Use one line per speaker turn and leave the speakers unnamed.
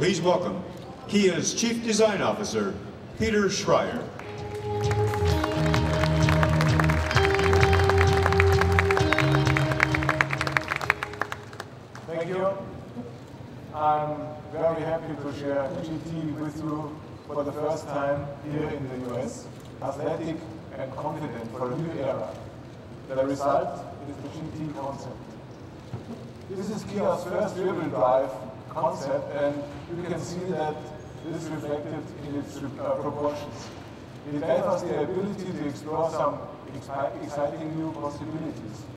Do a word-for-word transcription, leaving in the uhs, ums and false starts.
Please welcome Kia's Chief Design Officer, Peter Schreier.
Thank you. I'm very happy to share G T with you for the first time here in the U S, athletic and confident for a new era. The result is the G T concept. This is Kia's first rear-wheel drive concept, and you can see that this is reflected in its uh, proportions. It gave us the ability to explore some exciting new possibilities.